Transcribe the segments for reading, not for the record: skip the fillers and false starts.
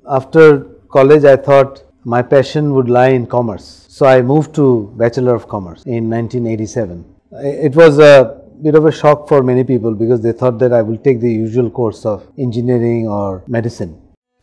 After college, I thought my passion would lie in commerce. So I moved to Bachelor of Commerce in 1987. It was a bit of a shock for many people because they thought that I will take the usual course of engineering or medicine.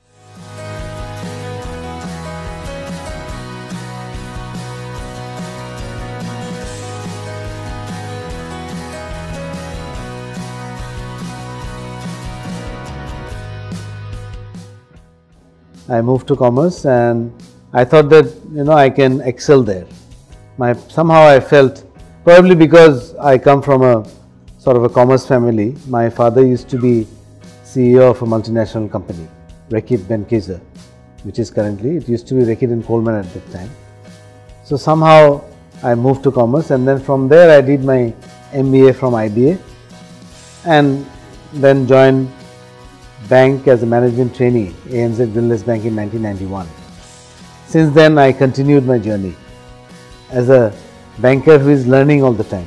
I moved to commerce and I thought that I can excel there. Somehow I felt, probably because I come from a sort of a commerce family. My father used to be CEO of a multinational company, Reckitt Benckiser, which is currently, it used to be Reckitt and Coleman at that time. So somehow I moved to commerce, and then from there I did my MBA from IBA and then joined bank as a management trainee, ANZ Winless Bank in 1991. Since then I continued my journey as a banker who is learning all the time.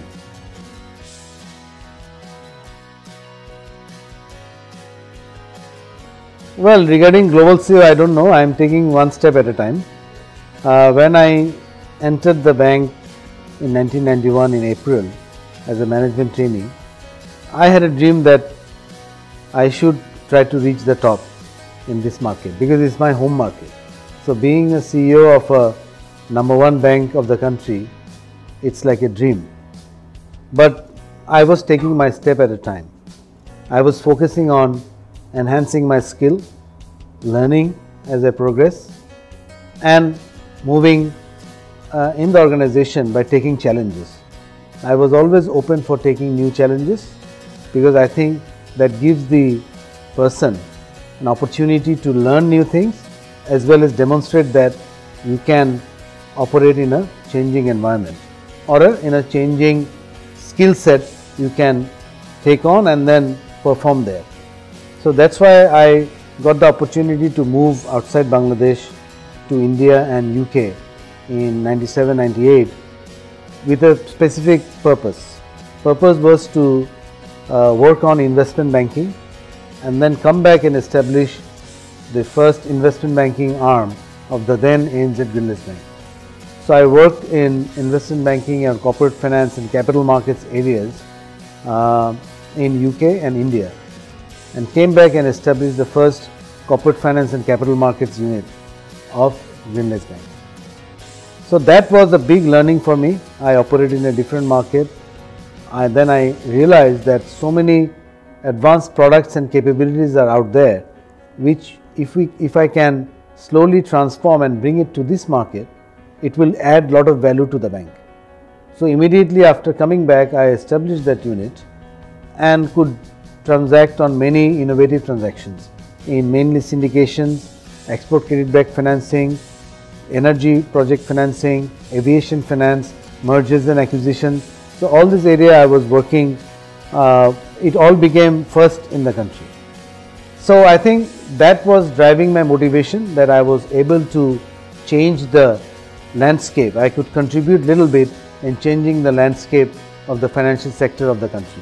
Well, regarding global CEO, I don't know. I am taking one step at a time. When I entered the bank in 1991 in April as a management trainee, I had a dream that I should try to reach the top in this market because it's my home market. So being a CEO of a #1 bank of the country, it's like a dream. But I was taking my step at a time. I was focusing on enhancing my skill, learning as I progress, and moving in the organization by taking challenges. I was always open for taking new challenges because I think that gives the person an opportunity to learn new things as well as demonstrate that you can operate in a changing environment or in a changing skill set you can take on and then perform there. So that's why I got the opportunity to move outside Bangladesh to India and UK in 97-98 with a specific purpose. Purpose was to work on investment banking and then come back and establish the first investment banking arm of the then ANZ Winless Bank. So I worked in investment banking and corporate finance and capital markets areas in UK and India, and came back and established the first corporate finance and capital markets unit of Winless Bank. So that was a big learning for me. I operated in a different market. Then I realized that so many advanced products and capabilities are out there, which if I can slowly transform and bring it to this market, it will add a lot of value to the bank. So immediately after coming back, I established that unit and could transact on many innovative transactions in mainly syndications, export credit-backed financing, energy project financing, aviation finance, mergers and acquisitions. So all this area I was working, it all became first in the country. So I think that was driving my motivation, that I was able to change the landscape. I could contribute a little bit in changing the landscape of the financial sector of the country.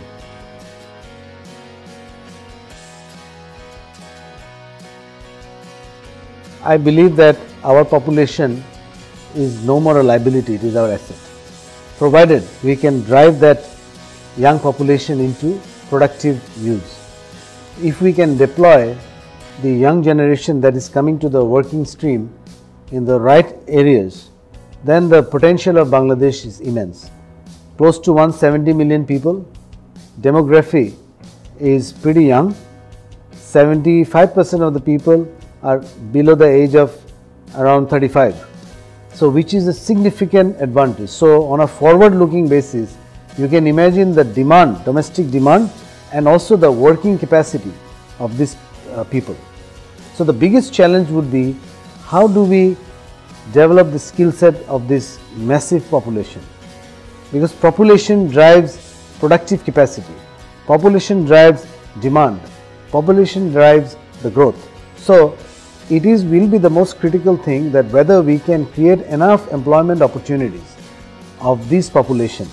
I believe that our population is no more a liability, it is our asset, provided we can drive that young population into productive use. If we can deploy the young generation that is coming to the working stream in the right areas, then the potential of Bangladesh is immense. Close to 170 million people, demography is pretty young, 75% of the people are below the age of around 35, so which is a significant advantage. So on a forward looking basis, you can imagine the demand, domestic demand, and also the working capacity of these people. So the biggest challenge would be, how do we develop the skill set of this massive population? Because population drives productive capacity, population drives demand, population drives the growth. So it will be the most critical thing that whether we can create enough employment opportunities of this population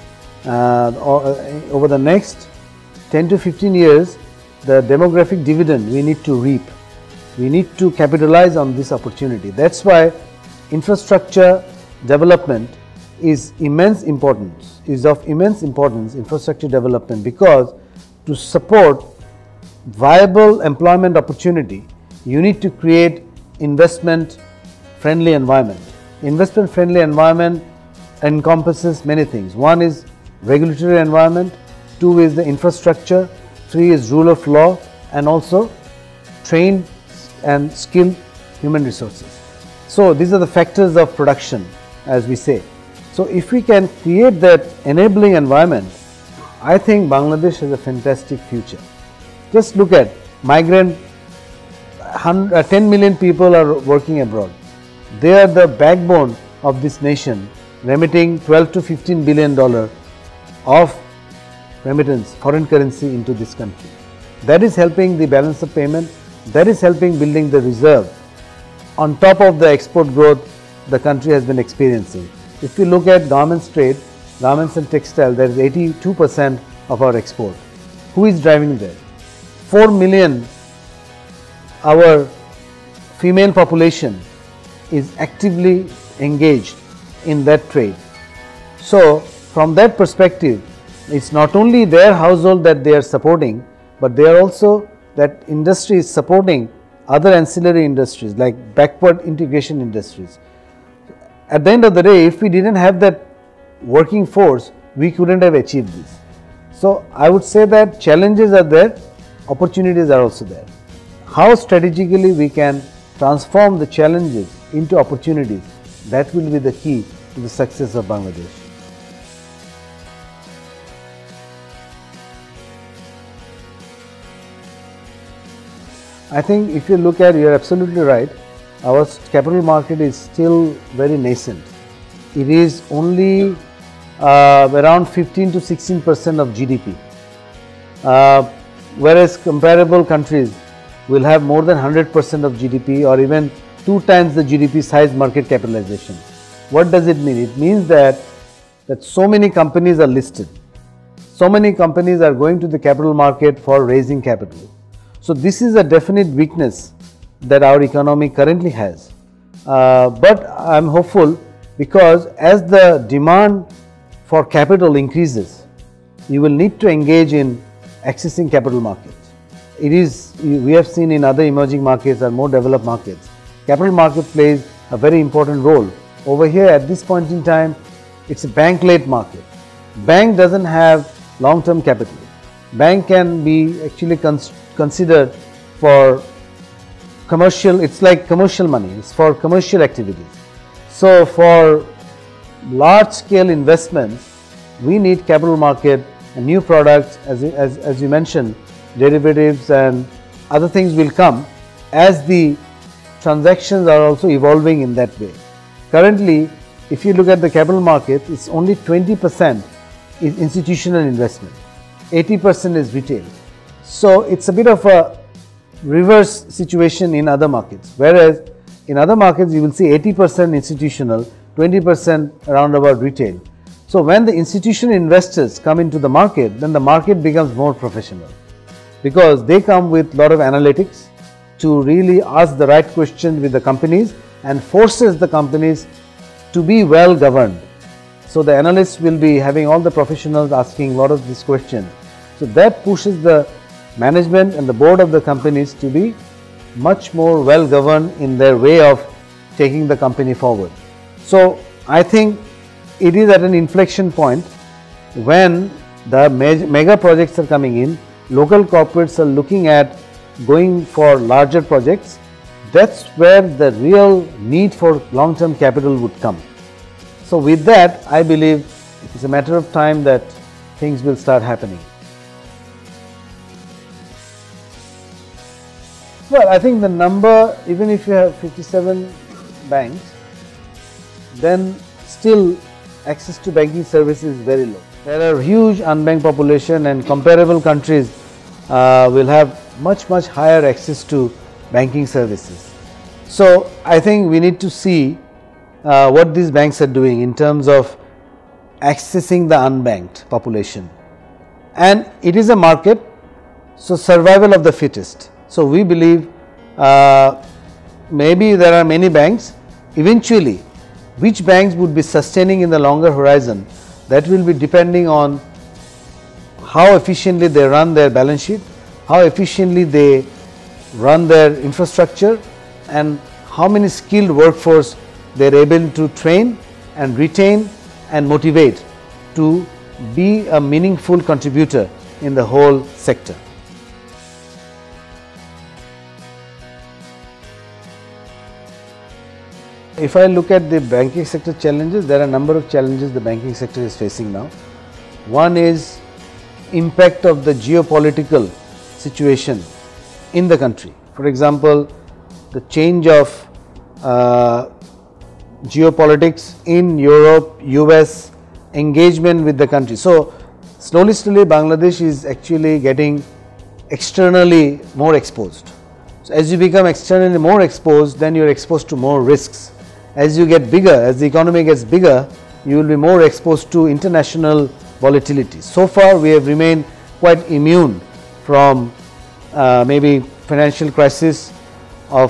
over the next 10 to 15 years. The demographic dividend we need to reap We need to capitalize on this opportunity. That's why infrastructure development is of immense importance, infrastructure development, because to support viable employment opportunity, you need to create investment friendly environment. Investment friendly environment encompasses many things. One is regulatory environment, two is the infrastructure, three is rule of law, and also trained and skilled human resources. So these are the factors of production, as we say. So if we can create that enabling environment, I think Bangladesh has a fantastic future. Just look at migrant, 10 million people are working abroad. They are the backbone of this nation, remitting 12 to 15 billion dollar of remittance, foreign currency into this country. That is helping the balance of payment, that is helping building the reserve on top of the export growth the country has been experiencing. If you look at garments trade, garments and textile, that is 82% of our export. Who is driving that? 4 million, our female population is actively engaged in that trade. So from that perspective, it's not only their household that they are supporting, but they are also, that industry is supporting other ancillary industries like backward integration industries. At the end of the day, if we didn't have that working force, we couldn't have achieved this. So I would say that challenges are there, opportunities are also there. How strategically we can transform the challenges into opportunities, that will be the key to the success of Bangladesh. I think if you look at, you are absolutely right, our capital market is still very nascent. It is only around 15 to 16% of GDP, whereas comparable countries will have more than 100% of GDP or even 2 times the GDP size market capitalization. What does it mean? It means that so many companies are listed, so many companies are going to the capital market for raising capital. So this is a definite weakness that our economy currently has. But I am hopeful, because as the demand for capital increases, you will need to engage in accessing capital markets. It is, we have seen in other emerging markets or more developed markets, capital market plays a very important role. Over here at this point in time, it's a bank-led market. Bank doesn't have long-term capital. Bank can be actually considered for commercial, it's like commercial money, it's for commercial activities. So for large scale investments, we need capital market and new products, as you mentioned, derivatives and other things will come as the transactions are also evolving in that way. Currently, if you look at the capital market, it's only 20% is institutional investment, 80% is retail. So it's a bit of a reverse situation in other markets, whereas in other markets you will see 80% institutional, 20% around about retail. So when the institutional investors come into the market, then the market becomes more professional, because they come with a lot of analytics to really ask the right questions with the companies and forces the companies to be well governed. So the analysts will be having all the professionals asking a lot of these questions. So that pushes the management and the board of the companies to be much more well governed in their way of taking the company forward. So I think it is at an inflection point when the mega projects are coming in, local corporates are looking at going for larger projects. That's where the real need for long-term capital would come. So with that, I believe it's a matter of time that things will start happening. Well, I think the number, even if you have 57 banks, then still access to banking services is very low. There are huge unbanked population, and comparable countries will have much higher access to banking services. So I think we need to see what these banks are doing in terms of accessing the unbanked population. And it is a market, so survival of the fittest. So we believe maybe there are many banks. Eventually, which banks would be sustaining in the longer horizon, that will be depending on how efficiently they run their balance sheet, how efficiently they run their infrastructure, and how many skilled workforce they are able to train and retain and motivate to be a meaningful contributor in the whole sector. If I look at the banking sector challenges, there are a number of challenges the banking sector is facing now. One is impact of the geopolitical situation in the country. For example, the change of geopolitics in Europe, US, engagement with the country. So, slowly Bangladesh is actually getting externally more exposed. So, as you become externally more exposed, then you are exposed to more risks. As you get bigger, as the economy gets bigger, you will be more exposed to international volatility. So far, we have remained quite immune from maybe financial crisis of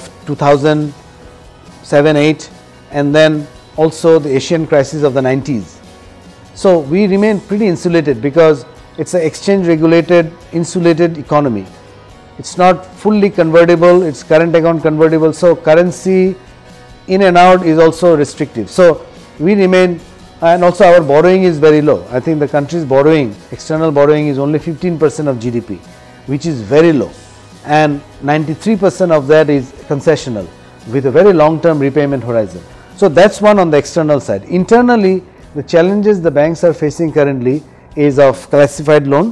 2007-8, and then also the Asian crisis of the 90s. So, we remain pretty insulated because it is an exchange regulated insulated economy. It is not fully convertible, it is current account convertible. So, currency in and out is also restrictive. So, we remain, and also our borrowing is very low. I think the country's borrowing, external borrowing is only 15% of GDP, which is very low, and 93% of that is concessional with a very long term repayment horizon. So, that is one on the external side. Internally, the challenges the banks are facing currently is of classified loan.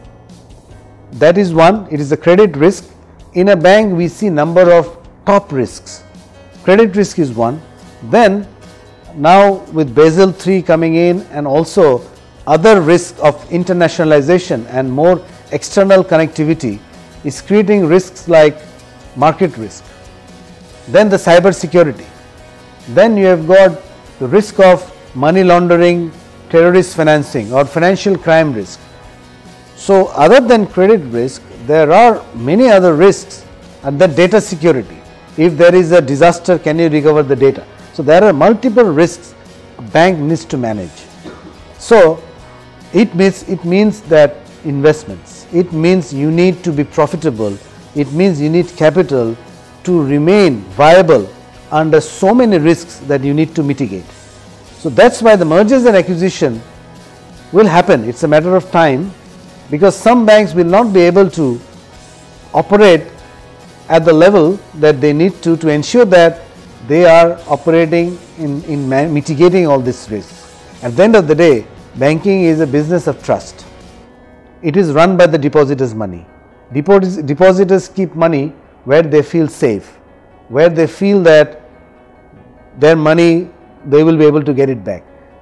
That is one, it is the credit risk. In a bank, we see number of top risks. Credit risk is one. Then now with Basel III coming in and also other risks of internationalization and more external connectivity is creating risks like market risk. Then the cyber security. Then you have got the risk of money laundering, terrorist financing or financial crime risk. So, other than credit risk, there are many other risks, and then data security. If there is a disaster, can you recover the data? So, there are multiple risks a bank needs to manage. So, it means that investments, it means you need to be profitable, it means you need capital to remain viable under so many risks that you need to mitigate. So, that is why the mergers and acquisition will happen, it is a matter of time, because some banks will not be able to operate at the level that they need to ensure that they are operating in mitigating all these risks. At the end of the day, banking is a business of trust. It is run by the depositors' money. Depositors keep money where they feel safe, where they feel that their money, they will be able to get it back.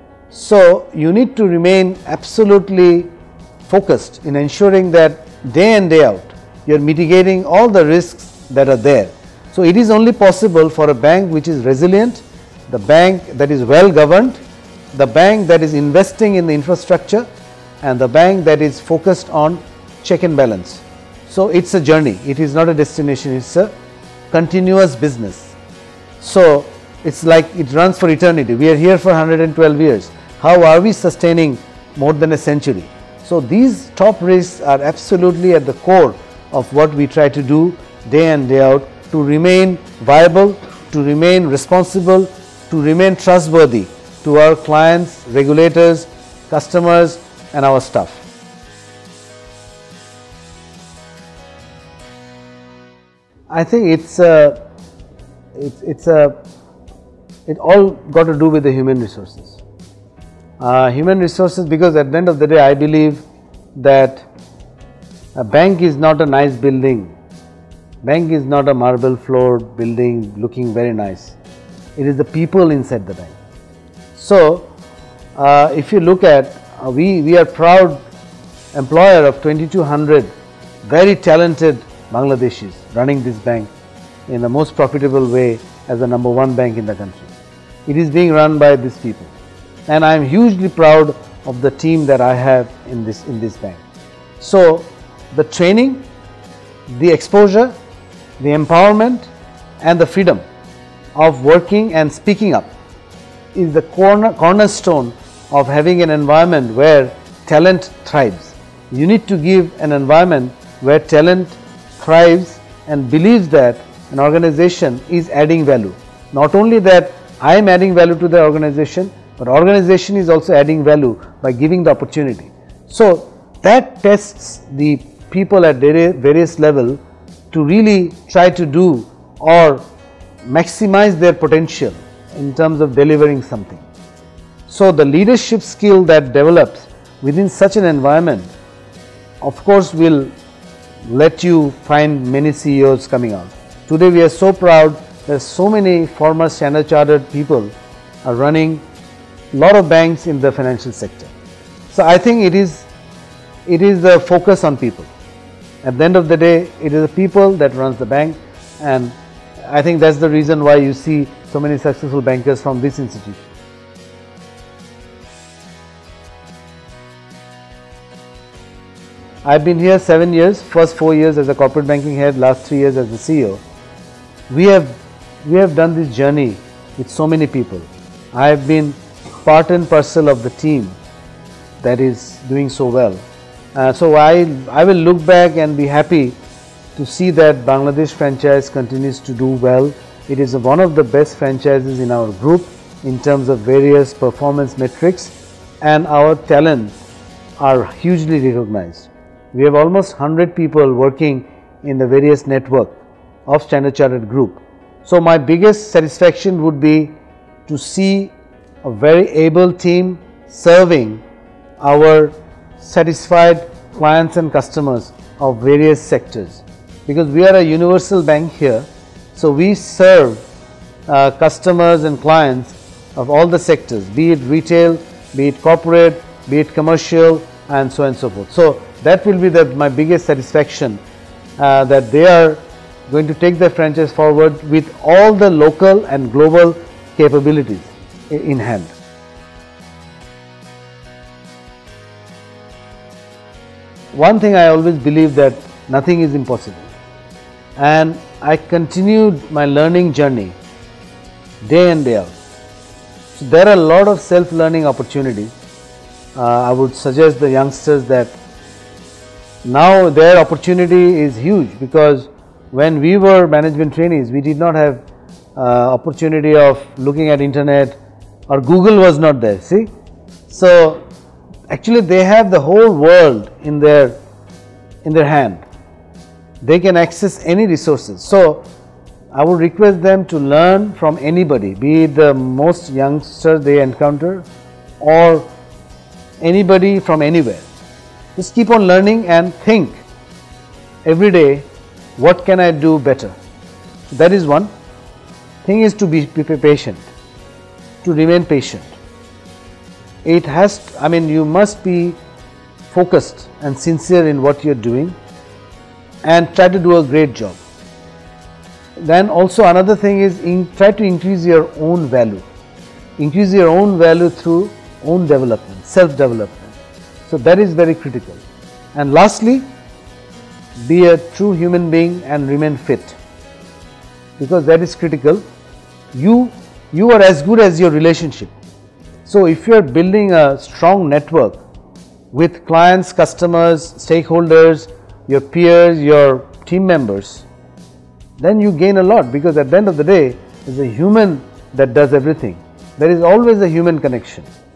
So, you need to remain absolutely focused in ensuring that day in day out you are mitigating all the risks that are there. So, it is only possible for a bank which is resilient, the bank that is well governed, the bank that is investing in the infrastructure, and the bank that is focused on check and balance. So, it is a journey, it is not a destination, it is a continuous business. So, it is like it runs for eternity. We are here for 112 years. How are we sustaining more than a century? So, these top risks are absolutely at the core of what we try to do day in day out to remain viable, to remain responsible, to remain trustworthy to our clients, regulators, customers and our staff. I think it all got to do with the human resources. Human resources, because at the end of the day I believe that a bank is not a nice building, bank is not a marble floored building looking very nice, it is the people inside the bank. So, if you look at we are proud employer of 2200 very talented Bangladeshis running this bank in the most profitable way as the #1 bank in the country. It is being run by these people, and I am hugely proud of the team that I have in this bank. So, the training, the exposure, the empowerment and the freedom of working and speaking up is the cornerstone of having an environment where talent thrives. You need to give an environment where talent thrives and believes that an organization is adding value. Not only that I am adding value to the organization, but organization is also adding value by giving the opportunity. So that tests the people at various level to really try to do or maximize their potential in terms of delivering something. So the leadership skill that develops within such an environment, of course, will let you find many CEOs coming out. Today we are so proud that so many former Standard Chartered people are running a lot of banks in the financial sector. So I think it is the focus on people. At the end of the day, it is the people that runs the bank, and I think that's the reason why you see so many successful bankers from this institution. I've been here 7 years, first 4 years as a corporate banking head, last 3 years as the CEO. We have done this journey with so many people. I have been part and parcel of the team that is doing so well. So I will look back and be happy to see that Bangladesh franchise continues to do well. It is one of the best franchises in our group in terms of various performance metrics, and our talents are hugely recognized. We have almost 100 people working in the various network of Standard Chartered Group. So my biggest satisfaction would be to see a very able team serving our satisfied clients and customers of various sectors, because we are a universal bank here. So we serve customers and clients of all the sectors, be it retail, be it corporate, be it commercial, and so on and so forth. So that will be my biggest satisfaction, that they are going to take their franchise forward with all the local and global capabilities in hand. One thing I always believe, that nothing is impossible, and I continued my learning journey day in, day out. So there are a lot of self-learning opportunities. I would suggest the youngsters that now their opportunity is huge, because when we were management trainees, we did not have opportunity of looking at internet, or Google was not there, see. So actually they have the whole world in their hand. They can access any resources. So I would request them to learn from anybody, be it the most youngster they encounter or anybody from anywhere. Just keep on learning and think every day, what can I do better? So that is one. Thing is to be patient, to remain patient. It has, you must be focused and sincere in what you're doing and try to do a great job. Then also another thing is try to increase your own value. Increase your own value through own development, self-development. So that is very critical. And lastly, be a true human being and remain fit, because that is critical. You are as good as your relationship. So if you are building a strong network with clients, customers, stakeholders, your peers, your team members, then you gain a lot, because at the end of the day, it's a human that does everything. There is always a human connection.